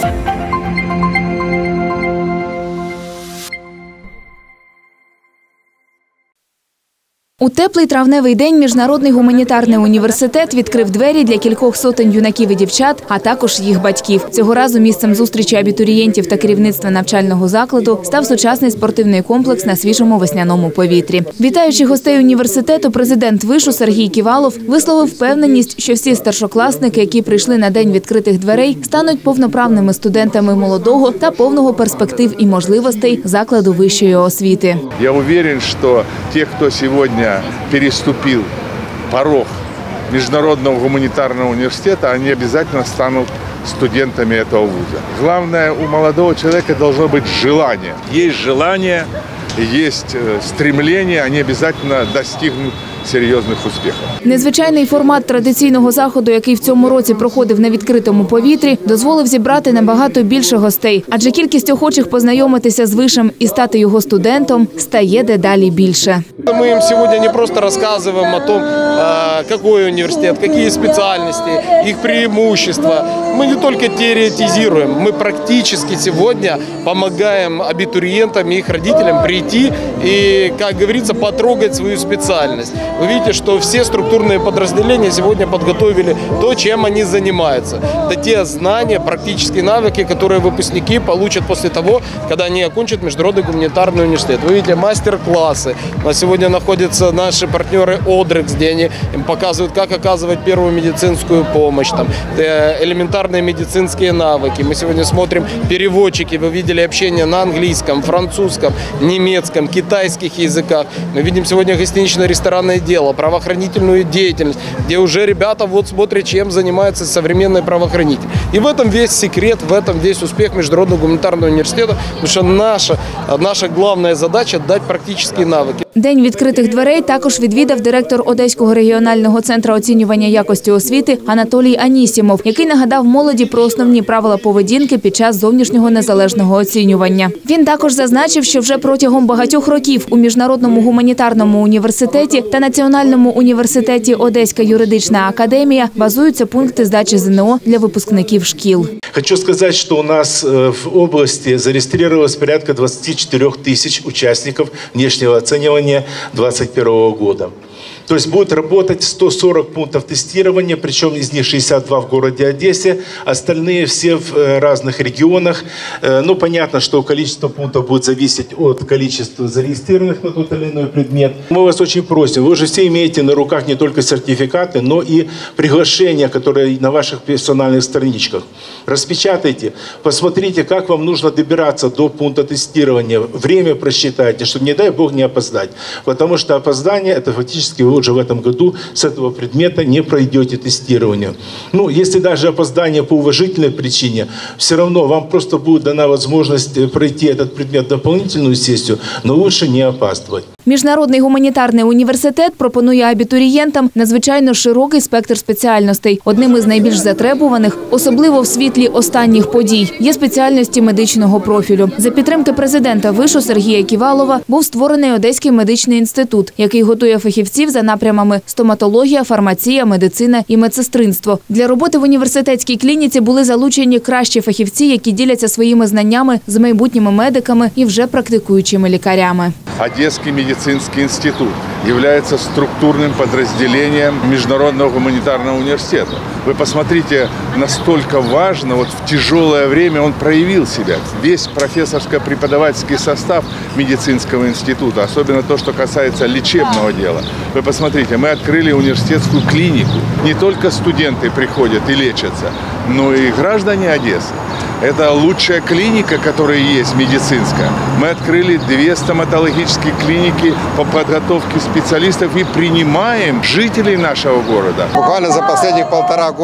У теплий травневий день Міжнародний гуманітарний університет відкрив двері для кількох сотень юнаків і дівчат, а також їх батьків. Цього разу місцем зустрічі абітурієнтів та керівництва навчального закладу став сучасний спортивний комплекс на свіжому весняному повітрі. Вітаючи гостей університету, президент вишу Сергій Ківалов висловив впевненість, що всі старшокласники, які прийшли на день відкритих дверей, стануть повноправними студентами молодого та повного перспектив і можливостей закладу вищої освіти. Я уверен, що ті, хто сьогодні переступил порог Международного гуманитарного университета, они обязательно станут студентами этого вуза. Главное, у молодого человека должно быть желание. Есть желание, есть стремление, они обязательно достигнут серйозних успіхів. Незвичайний формат традиційного заходу, який в цьому році проходив на відкритому повітрі, дозволив зібрати набагато більше гостей. Адже кількість охочих познайомитися з вишем і стати його студентом стає дедалі більше. Ми їм сьогодні не просто розказуємо про те, який університет, які спеціальності, їх преимущества. Ми не тільки теоретизуємо, ми практично сьогодні допомагаємо абітурієнтам і їх родителям прийти і, як говориться, потрогати свою спеціальність. Вы видите, что все структурные подразделения сегодня подготовили то, чем они занимаются. Это те знания, практические навыки, которые выпускники получат после того, когда они окончат Международный гуманитарный университет. Вы видите мастер-классы. У нас сегодня находятся наши партнеры Одрекс, где они им показывают, как оказывать первую медицинскую помощь, там, элементарные медицинские навыки. Мы сегодня смотрим переводчики. Вы видели общение на английском, французском, немецком, китайских языках. Мы видим сегодня гостинично-ресторанное дело, правоохранительную деятельность, где уже ребята вот смотрят, чем занимаются современные правоохранители. И в этом весь секрет, в этом весь успех Международного гуманитарного университета, потому что наша главная задача – дать практические навыки. День відкритих дверей також відвідав директор Одеського регіонального центру оцінювання якості освіти Анатолій Анісімов, який нагадав молоді про основні правила поведінки під час зовнішнього незалежного оцінювання. Він також зазначив, що вже протягом багатьох років у Міжнародному гуманітарному університеті та Національному університеті Одеська юридична академія базуються пункти здачі ЗНО для випускників шкіл. Хочу сказать, что у нас в области зарегистрировалось порядка 24 тысяч участников внешнего оценивания 2021 года. То есть будет работать 140 пунктов тестирования, причем из них 62 в городе Одессе, остальные все в разных регионах. Ну, понятно, что количество пунктов будет зависеть от количества зарегистрированных на тот или иной предмет. Мы вас очень просим, вы уже все имеете на руках не только сертификаты, но и приглашения, которые на ваших персональных страничках. Распечатайте, посмотрите, как вам нужно добираться до пункта тестирования. Время просчитайте, чтобы, не дай бог, не опоздать. Потому что опоздание – это фактически вы уже в этом году с этого предмета не пройдете тестирование. Ну, если даже опоздание по уважительной причине, все равно вам просто будет дана возможность пройти этот предмет дополнительную сессию, но лучше не опаздывать. Міжнародний гуманітарний університет пропонує абітурієнтам надзвичайно широкий спектр спеціальностей. Одним із найбільш затребуваних, особливо в світлі останніх подій, є спеціальності медичного профілю. За підтримки президента вишу Сергія Ківалова був створений Одеський медичний інститут, який готує фахівців за напрямами стоматологія, фармація, медицина і медсестринство. Для роботи в університетській клініці були залучені кращі фахівці, які діляться своїми знаннями з майбутніми медиками і вже практикуючими лікарями. Одесский медицинский институт является структурным подразделением Международного гуманитарного университета. Вы посмотрите, настолько важно, вот в тяжелое время он проявил себя. Весь профессорско-преподавательский состав медицинского института, особенно то, что касается лечебного дела. Вы посмотрите, мы открыли университетскую клинику. Не только студенты приходят и лечатся, но и граждане Одессы. Это лучшая клиника, которая есть, медицинская. Мы открыли 2 стоматологические клиники по подготовке специалистов и принимаем жителей нашего города. Буквально за последних 1,5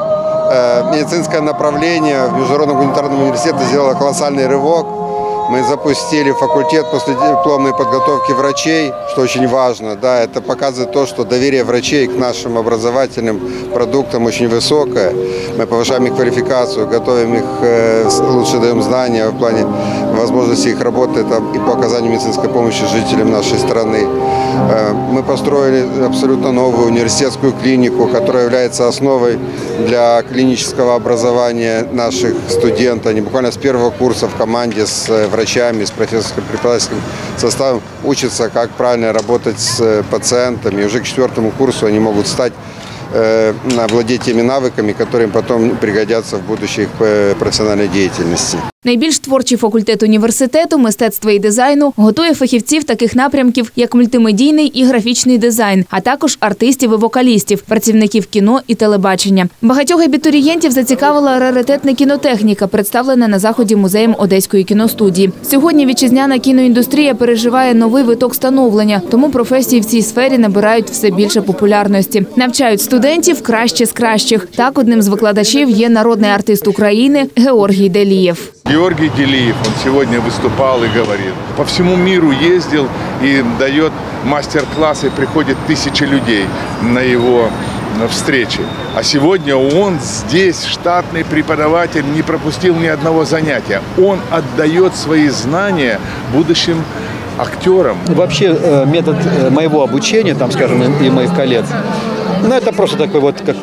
года медицинское направление в Международном гуманитарном университете сделало колоссальный рывок. Мы запустили факультет последипломной подготовки врачей, что очень важно. Да, это показывает то, что доверие врачей к нашим образовательным продуктам очень высокое. Мы повышаем их квалификацию, готовим их, лучше даем знания в плане возможности их работы и по оказанию медицинской помощи жителям нашей страны. Мы построили абсолютно новую университетскую клинику, которая является основой для клинического образования наших студентов. Они буквально с первого курса в команде с врачами, с профессорско-преподавательским составом учатся, как правильно работать с пациентами. И уже к 4-му курсу они могут стать владеть теми навыками, которые им потом пригодятся в будущей професіональній діяльності. Найбільш творчий факультет університету мистецтва і дизайну готує фахівців таких напрямків, як мультимедійний і графічний дизайн, а також артистів і вокалістів, працівників кіно і телебачення. Багатьох абітурієнтів зацікавила раритетна кінотехніка, представлена на заході музеєм Одеської кіностудії. Сьогодні вітчизняна кіноіндустрія переживає новий виток становлення, тому професії в цій сфері набирають все більше популярності. Навчають студентів краще з кращих. Так, одним з викладачів є народний артист України Георгій Делієв. Георгий Делиев, он сегодня выступал и говорил. По всему миру ездил и дает мастер-классы, приходит тысячи людей на его встречи. А сегодня он здесь, штатный преподаватель, не пропустил ни одного занятия. Он отдает свои знания будущим актерам. Вообще метод моего обучения, там, скажем, и моих коллег, ну, это просто такой вот как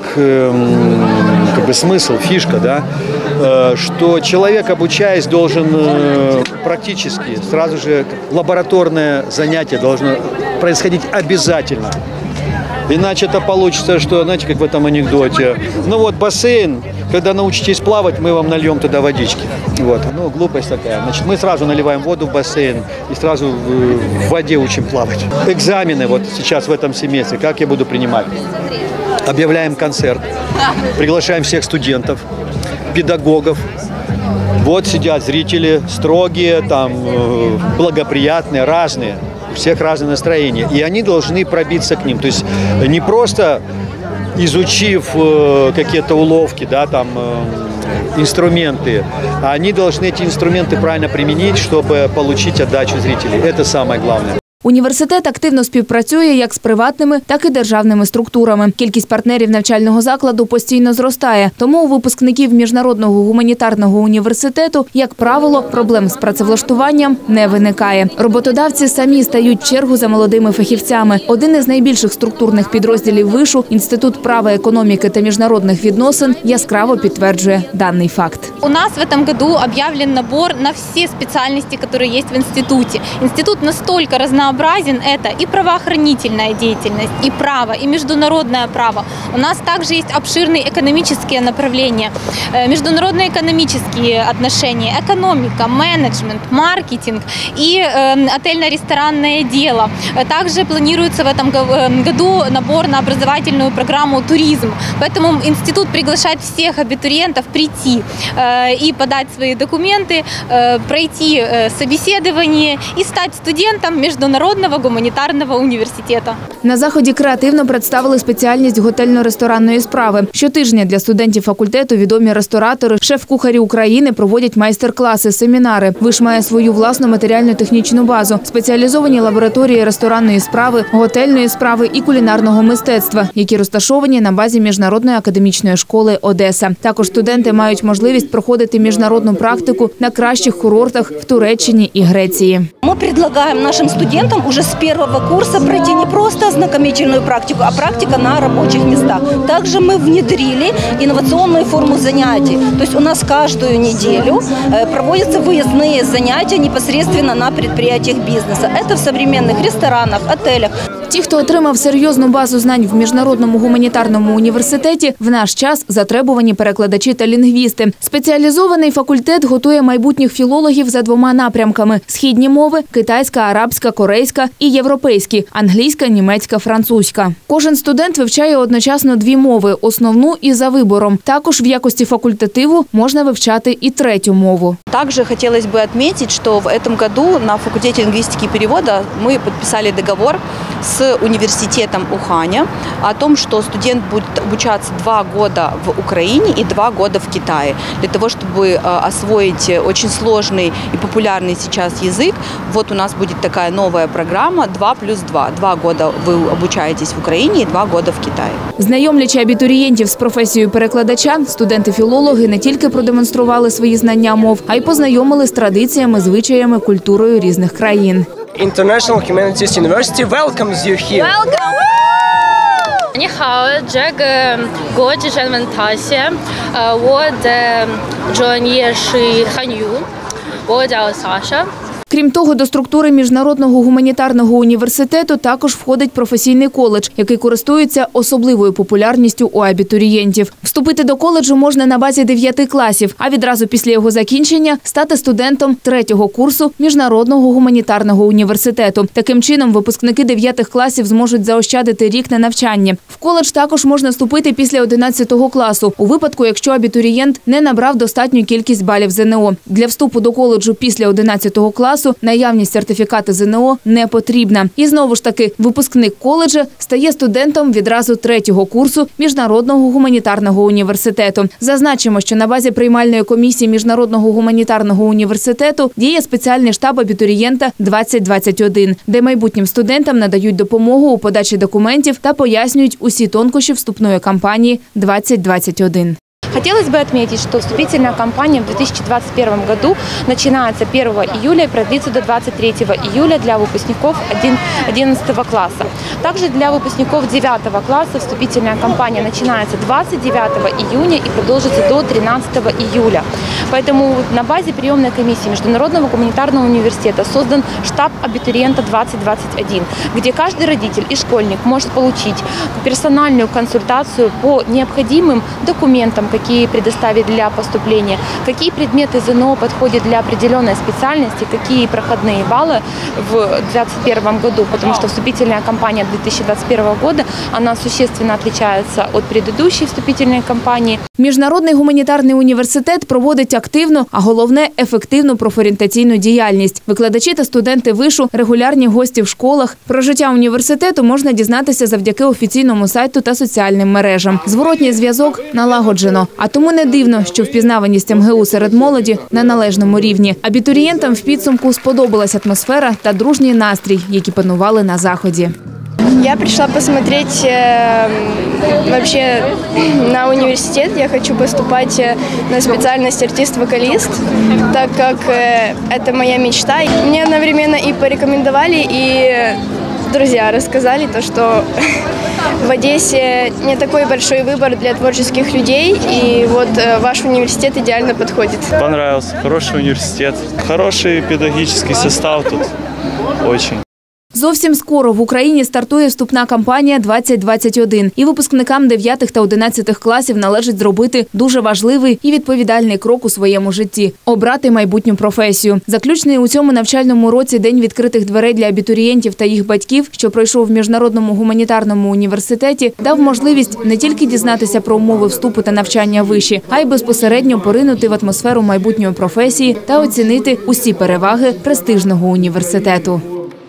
бы смысл, фишка, да, что человек, обучаясь, должен практически сразу же лабораторное занятие должно происходить обязательно. Иначе это получится, что, знаете, как в этом анекдоте. Ну вот бассейн, когда научитесь плавать, мы вам нальем туда водички. Вот. Ну, глупость такая. Значит, мы сразу наливаем воду в бассейн и сразу в воде учим плавать. Экзамены вот сейчас в этом семестре, как я буду принимать? Объявляем концерт, приглашаем всех студентов, педагогов. Вот сидят зрители, строгие, там, благоприятные, разные. У всех разное настроение. И они должны пробиться к ним. То есть не просто изучив какие-то уловки, да, там, инструменты, а они должны эти инструменты правильно применить, чтобы получить отдачу зрителей. Это самое главное. Університет активно співпрацює як з приватними, так і державними структурами. Кількість партнерів навчального закладу постійно зростає. Тому у випускників Міжнародного гуманітарного університету, як правило, проблем з працевлаштуванням не виникає. Роботодавці самі стають в чергу за молодими фахівцями. Один із найбільших структурних підрозділів вишу – Інститут права, економіки та міжнародних відносин яскраво підтверджує даний факт. У нас в этом году объявлен набор на все специальности, которые есть в институте. Институт настолько разнообразен, это и правоохранительная деятельность, и право, и международное право. У нас также есть обширные экономические направления, международные экономические отношения, экономика, менеджмент, маркетинг и отельно-ресторанное дело. Также планируется в этом году набор на образовательную программу «Туризм». Поэтому институт приглашает всех абитуриентов прийти и подать свои документы, пройти собеседование и стать студентом Международного гуманітарного університету. На заході креативно представили спеціальність готельно-ресторанної справи. Щотижня для студентів факультету відомі ресторатори, шеф-кухарі України проводять майстер-класи, семінари. Виш має свою власну матеріально-технічну базу, спеціалізовані лабораторії ресторанної справи, готельної справи і кулінарного мистецтва, які розташовані на базі Міжнародної академічної школи «Одеса». Також студенти мають можливість проходити міжнародну практику на кращих курортах в Туреччині і Греції. Ми пропонуємо нашим студентам уже с первого курса пройти не просто ознакомительную практику, а практика на рабочих местах. Также мы внедрили инновационную форму занятий. То есть у нас каждую неделю проводятся выездные занятия непосредственно на предприятиях бизнеса. Это в современных ресторанах, отелях. Ті, хто отримав серйозну базу знань в Міжнародному гуманітарному університеті, в наш час затребувані перекладачі та лінгвісти. Спеціалізований факультет готує майбутніх філологів за двома напрямками – східні мови – китайська, арабська, корейська і європейські – англійська, німецька, французька. Кожен студент вивчає одночасно дві мови – основну і за вибором. Також в якості факультативу можна вивчати і третю мову. Также хотелось бы отметить, что в этом году на факультете лингвистики и перевода мы подписали договор с университетом Уханя о том, что студент будет обучаться 2 года в Украине и 2 года в Китае. Для того, чтобы освоить очень сложный и популярный сейчас язык, вот у нас будет такая новая программа 2+2. 2 года вы обучаетесь в Украине и 2 года в Китае. Знайомлячи абітурієнтів з професією перекладача, студенти-філологи не тільки продемонстрували свої знання мов, а й познайомили з традиціями, звичаями, культурою різних країн. International Humanities University welcomes you here. Welcome! 你好，这个国际中文大学，我的专业是汉语，我叫Саша. Крім того, до структури Міжнародного гуманітарного університету також входить професійний коледж, який користується особливою популярністю у абітурієнтів. Вступити до коледжу можна на базі 9 класів, а відразу після його закінчення стати студентом 3-го курсу Міжнародного гуманітарного університету. Таким чином, випускники 9 класів зможуть заощадити рік на навчання. В коледж також можна вступити після 11 класу, у випадку, якщо абітурієнт не набрав достатню кількість балів ЗНО. Для вступу до коледжу після 11 класу наявність сертифікату ЗНО не потрібна. І знову ж таки, випускник коледжа стає студентом відразу 3-го курсу Міжнародного гуманітарного університету. Зазначимо, що на базі приймальної комісії Міжнародного гуманітарного університету діє спеціальний штаб абітурієнта 2021, де майбутнім студентам надають допомогу у подачі документів та пояснюють усі тонкощі вступної кампанії 2021. Хотелось бы отметить, что вступительная кампания в 2021 году начинается 1 июля и продлится до 23 июля для выпускников 11 класса. Также для выпускников 9 класса вступительная кампания начинается 29 июня и продолжится до 13 июля. Поэтому на базе приемной комиссии Международного гуманитарного университета создан штаб абитуриента 2021, где каждый родитель и школьник может получить персональную консультацию по необходимым документам, какие предоставить для поступления, какие предметы ЗНО подходят для определенной специальности, какие проходные баллы в 2021 году, потому что вступительная кампания 2021 года, она существенно отличается от предыдущей вступительной кампании. Міжнародний гуманітарний університет проводить активну, а головне – ефективну профорієнтаційну діяльність. Викладачі та студенти вишу – регулярні гості в школах. Про життя університету можна дізнатися завдяки офіційному сайту та соціальним мережам. Зворотній зв'язок налагоджено. А тому не дивно, що впізнаваність МГУ серед молоді на належному рівні. Абітурієнтам в підсумку сподобалась атмосфера та дружній настрій, які панували на заході. Я пришла посмотреть вообще на университет. Я хочу поступать на специальность артист-вокалист, так как это моя мечта. Мне одновременно и порекомендовали, и друзья рассказали то, что в Одессе не такой большой выбор для творческих людей, и вот ваш университет идеально подходит. Понравился, хороший университет, хороший педагогический состав тут, очень. Зовсім скоро в Україні стартує вступна кампанія 2021. І випускникам 9 та 11 класів належить зробити дуже важливий і відповідальний крок у своєму житті – обрати майбутню професію. Заключний у цьому навчальному році День відкритих дверей для абітурієнтів та їх батьків, що пройшов в Міжнародному гуманітарному університеті, дав можливість не тільки дізнатися про умови вступу та навчання виші, а й безпосередньо поринути в атмосферу майбутньої професії та оцінити усі переваги престижного університету.